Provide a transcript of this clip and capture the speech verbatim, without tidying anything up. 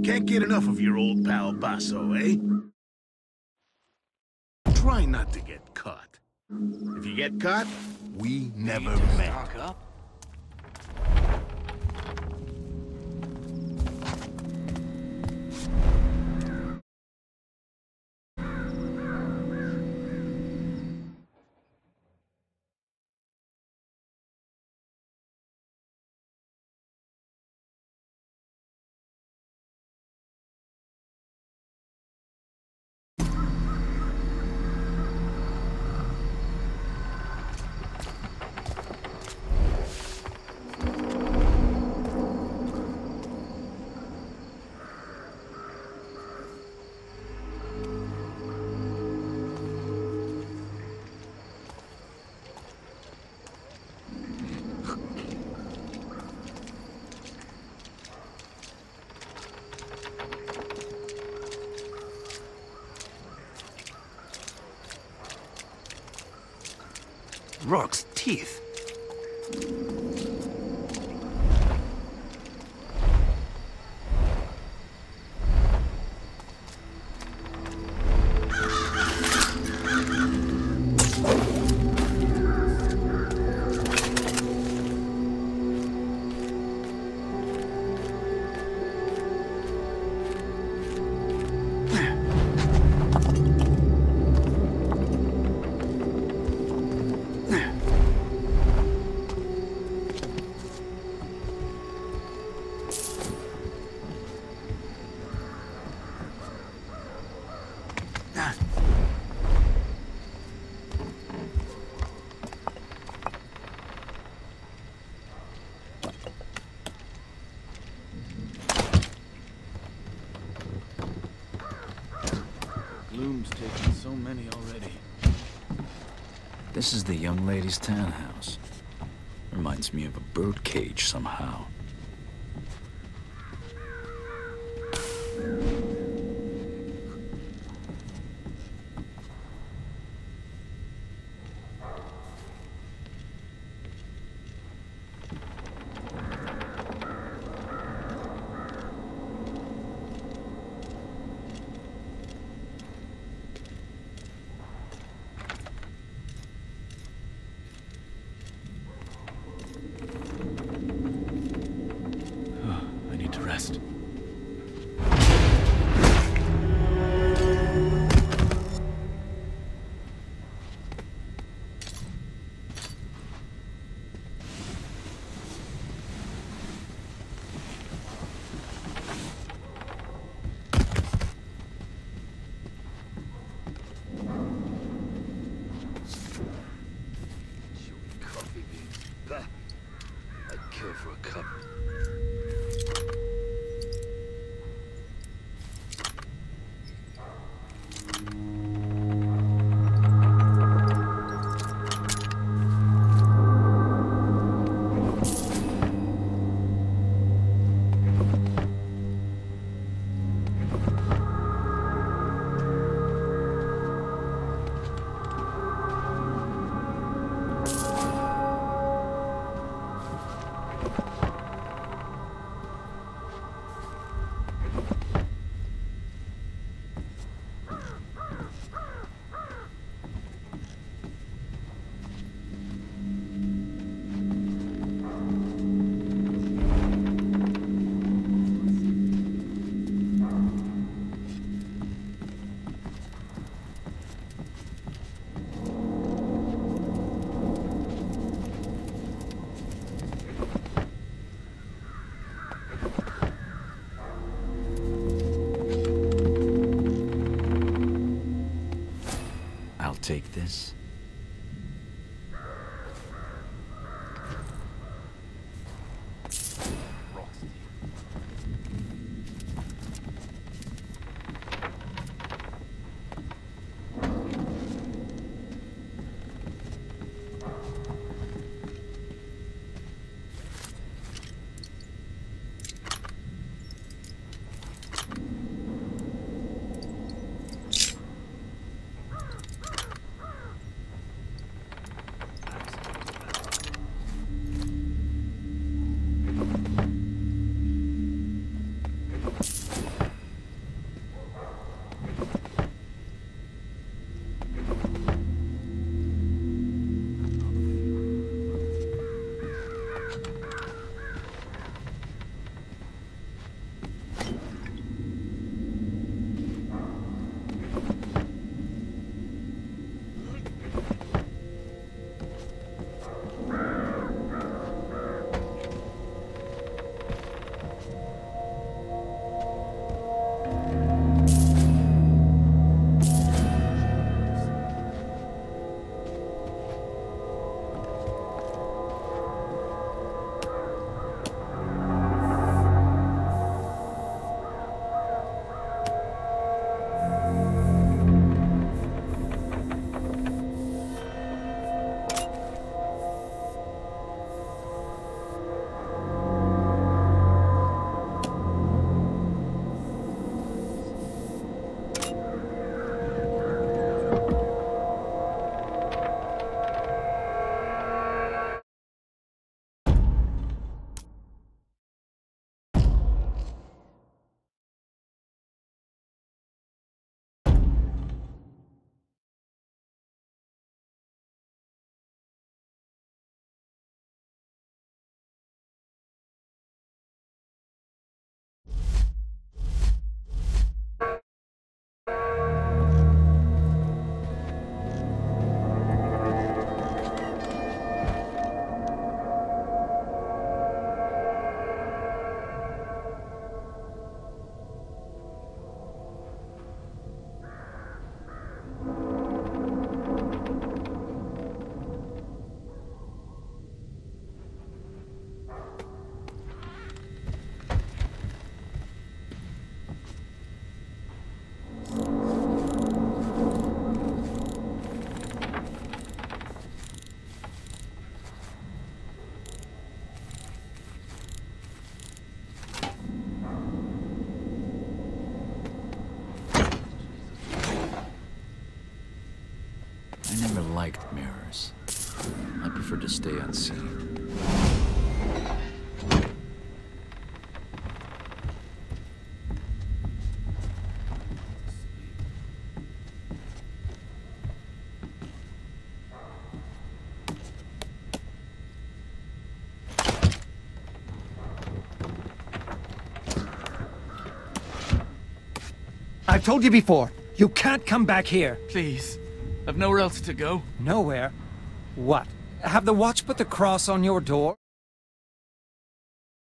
Can't get enough of your old pal Basso, eh? Try not to get caught. If you get caught, we never met. Stock up. Rock's teeth. Gloom's taken so many already. This is the young lady's townhouse. Reminds me of a birdcage somehow. I need to rest. Coffee beans. Bah. I'd kill for a cup. I'll take this. stay unseen. I've told you before, you can't come back here. Please. I've nowhere else to go. Nowhere? What? Have the watch put the cross on your door?